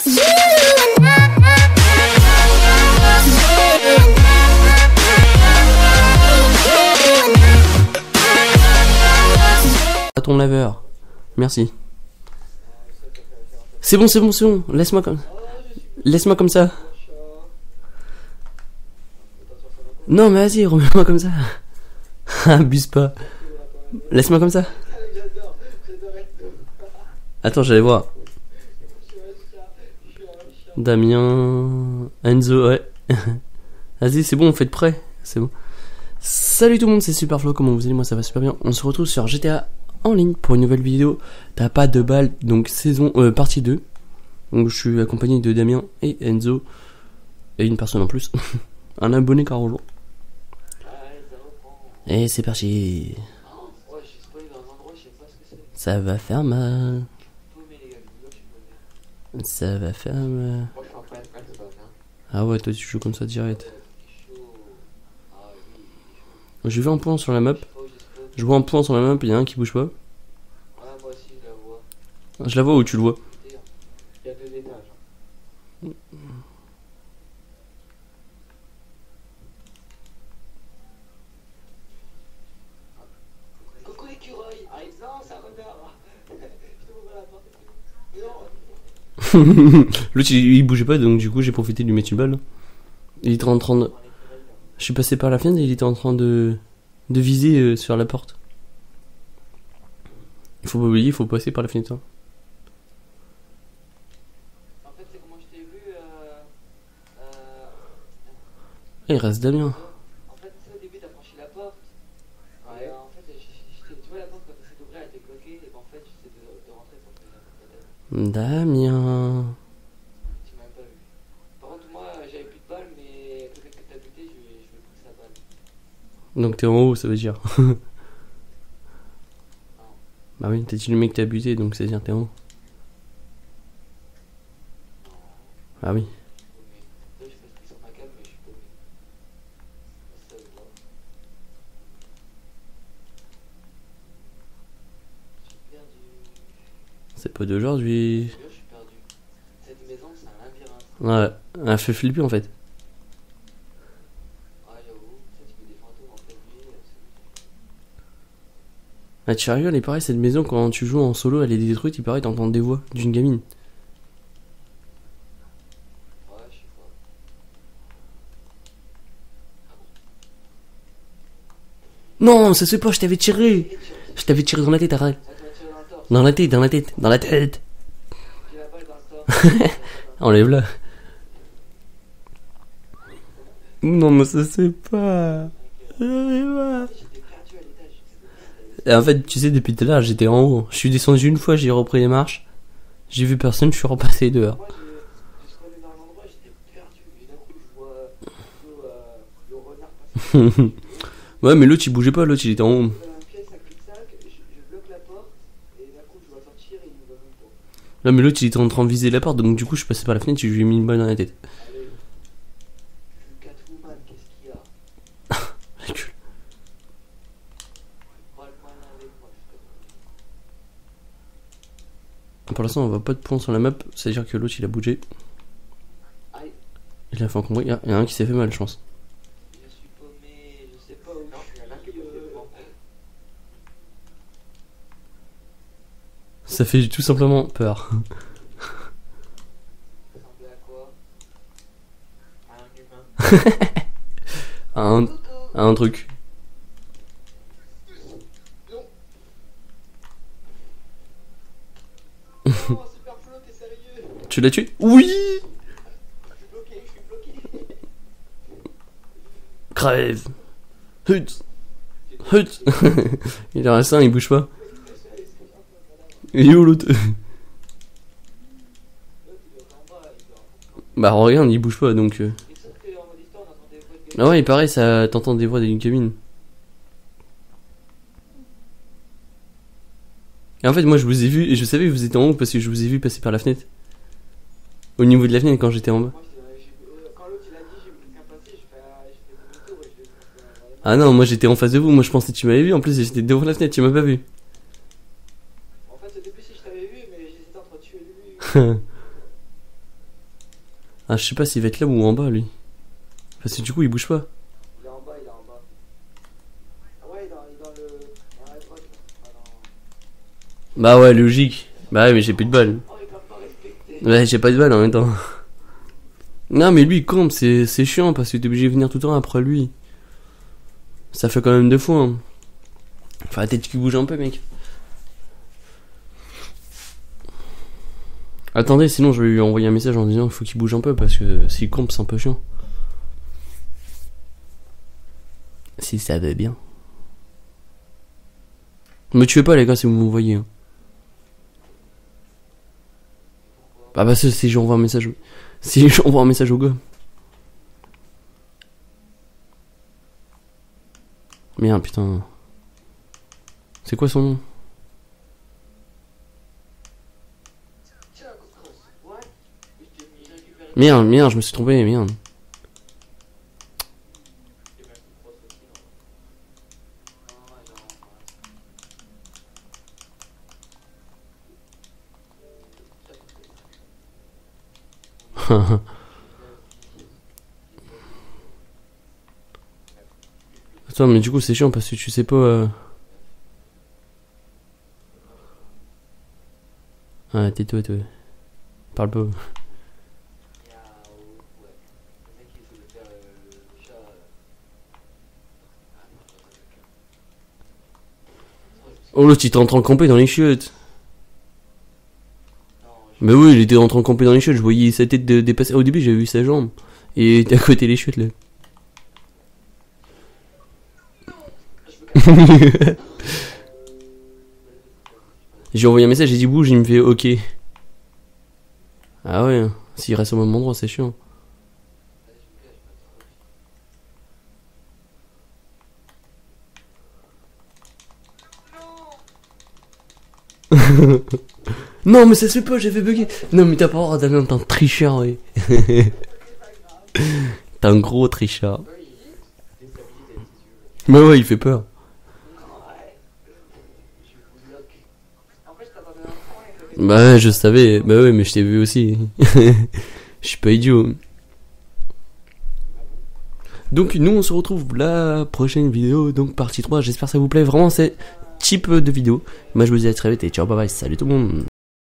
À ton laveur. Merci. C'est bon, c'est bon, c'est bon. Laisse-moi comme ça. Non, mais vas-y, remets-moi comme ça. Abuse pas. Laisse-moi comme ça. Attends, j'allais voir. Damien, Enzo, ouais. Vas-y, c'est bon, on fait de près. C'est bon. Salut tout le monde, c'est Superflo. Comment vous allez? Moi, ça va super bien. On se retrouve sur GTA en ligne pour une nouvelle vidéo. T'as pas de balle, donc partie 2. Donc, je suis accompagné de Damien et Enzo. Et une personne en plus. Un abonné Carojo. Et c'est parti. Ça va faire mal. Ça va faire mal. Ah ouais, toi tu joues comme ça direct. J'ai vu un point sur la map. Je vois un point sur la map, il y a un qui bouge pas. Je la vois où tu le vois? Il y a 2 étages. Coucou l'écureuil. Ah non, ça repart. Je te ouvre la porte. Non. L'autre il bougeait pas, donc du coup j'ai profité de lui mettre une balle. Il était en train de... Je suis passé par la fenêtre et il était en train de viser sur la porte. Il faut pas oublier, il faut passer par la fenêtre. Hein. En fait, c'est comment je t'ai vu. Il reste Damien. En fait, au début, t'as franchi la porte. Ouais. En fait, tu vois la porte quand t'essaies d'ouvrir, elle était bloquée. Et ben, en fait, j'essaie de rentrer sans que la porte. Damien. Tu m'as même pas vu. Par contre, moi, j'avais plus de balles, mais peut-être que t'as buté, je vais pousser la balle. Donc t'es en haut, ça veut dire. Bah oui, t'as dit le mec t'as buté, donc ça veut dire t'es en haut. Ah oui. Là, je fais ce sur ma cam, mais je suis paumé. Ça se voit. Je suis perdu. C'est pas d'aujourd'hui. Je suis perdu. Cette maison, c'est un labyrinthe. Ouais, elle fait flipper en fait. Ah, j'avoue, ça, tu mets des fantômes en pleine nuit. Ah, tu rigoles, il paraît cette maison quand tu joues en solo elle est détruite, il paraît t'entends des voix d'une gamine. Ouais, je sais pas. Non, ça se fait pas, je t'avais tiré. Je t'avais tiré dans la tête, arrête. Ça m'a tiré dans le torse. Dans la tête, dans la tête, dans la tête. J'ai la balle dans le torse. Enlève-la. Non, mais ça se fait pas. J'arrive pas. J'étais perdu à l'étage. Et en fait, tu sais, depuis tout à l'heure, j'étais en haut. Je suis descendu une fois, j'ai repris les marches. J'ai vu personne, je suis repassé dehors. Moi, je scrollais dans l'endroit, j'étais perdu. Et d'un coup, je vois le renard passer. Ouais, mais l'autre il bougeait pas, l'autre il était en haut. Dans la pièce à cul-de-sac, je bloque la porte. Et d'un coup, je dois sortir et il me voit même pas. Là, mais l'autre il était en train de viser la porte, donc du coup, je suis passé par la fenêtre et je lui ai mis une balle dans la tête. Allez. Je suis Catwoman, qu'est-ce qu'il y a? Recule. Pas le malin avec moi, je suis Catwoman. Pour l'instant, on voit pas de points sur la map, c'est-à-dire que l'autre il a bougé. Aïe, Il a fait encombrer. Il y a un qui s'est fait mal, je pense. je suis paumé, je sais pas où je suis. Ça fait tout simplement peur. Ça ressemblait à quoi? À un humain. Un truc. Oh, Superflo, t'es sérieux? Tu l'as tué? Oui! Je suis bloqué. Crève! Hut! Hut! Il en reste un, il bouge pas. Et où l'autre? Bah regarde, il bouge pas donc. Ah ouais, il paraît, ça t'entends des voix d'une cabine. Et en fait, moi je vous ai vu et je savais que vous étiez en haut parce que je vous ai vu passer par la fenêtre. Au niveau de la fenêtre quand j'étais en bas. Ah non, moi j'étais en face de vous, moi je pensais que tu m'avais vu, en plus j'étais devant la fenêtre, tu m'as pas vu. En fait, au début, si je t'avais vu, mais j'hésitais entre tuer lui. Ah, je sais pas s'il va être là ou en bas, lui. Parce que du coup, il bouge pas. Il est en bas, il est en bas. Ah ouais, il est dans le... dans la grotte. Ah non. Bah ouais, logique. Bah ouais, mais j'ai plus de balles. Oh, il va pas respecter. Ouais, j'ai pas de balles en même temps. Non, mais lui, il campe, c'est chiant parce que t'es obligé de venir tout le temps après lui. Ça fait quand même 2 fois. Hein. Faut la tête qui bouge un peu, mec. Attendez, sinon je vais lui envoyer un message en disant qu'il faut qu'il bouge un peu parce que s'il campe, c'est un peu chiant. Si ça va bien. Me tuez pas, les gars, si vous me voyez. Hein. Bah, parce que si j'envoie un message. Si j'envoie un message au gars. Merde, putain. C'est quoi son nom? Tiens, Couscous. Ouais. J'ai récupéré. Merde, je me suis trompé, merde. Attends, mais du coup, c'est chiant parce que tu sais pas. Ah, tais-toi, toi. Parle pas. Il y a... ouais. Le mec qui essaie de faire le chat... Oh, l'autre, il était en train de camper dans les chiottes. Non, Bah oui, il était en train de camper dans les chiottes. Je voyais sa tête dépasser. Au début, j'avais vu sa jambe. Et il était à côté des chiottes, là. J'ai envoyé un message, j'ai dit bouge, il me fait ok. Ah ouais, hein. S'il reste au même endroit, c'est chiant. Non, mais ça se fait pas, j'ai fait bugger. Non, mais t'as pas le droit d'aller dans un tricheur, ouais. T'es un gros tricheur. Mais ouais, il fait peur. Bah ouais, je savais. Bah ouais, mais je t'ai vu aussi. Je suis pas idiot. Donc nous on se retrouve la prochaine vidéo, donc partie 3. J'espère que ça vous plaît vraiment, c'est type de vidéo. Moi je vous dis à très vite et ciao, bye bye, salut tout le monde.